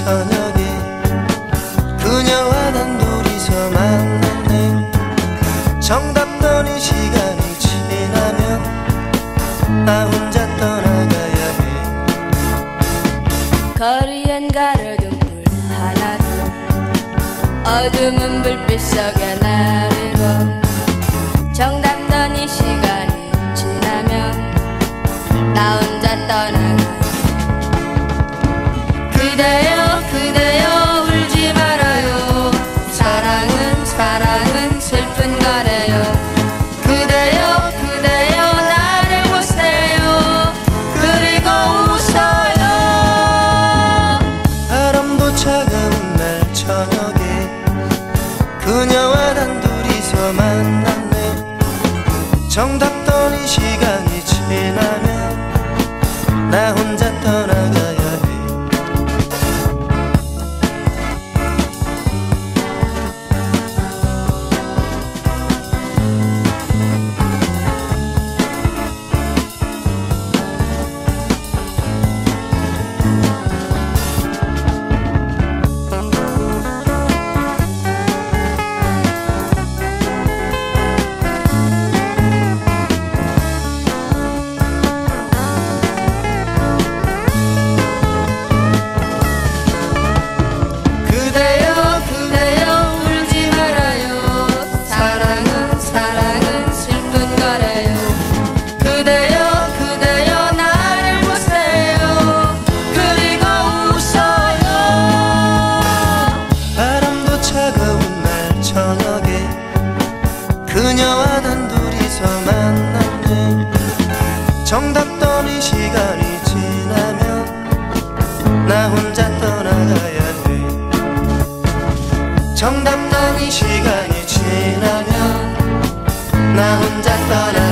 저녁에 그녀와 단둘이서 만났네. 정답더니 시간이 지나면 나 혼자 떠나가야 해. 거리엔 가로등 불 하나 둘, 어둠은 불빛 속에 나르고. 정답더니 시간이 지나면 나 혼자 떠나가야 해. 그대여 그대여 울지 말아요. 사랑은 사랑은 슬픈 거래요. 그대여 그대여 나를 보세요. 그리고 웃어요. 바람도 차가운 날 저녁에 그녀와 단둘이서 만났네. 정답더니 시간이 지나면 나 혼자 떠나가야 해. 그녀와 단둘이서 만났네. 정답더니 시간이 지나면 나 혼자 떠나가야 해. 정답더니 시간이 지나면 나 혼자 떠나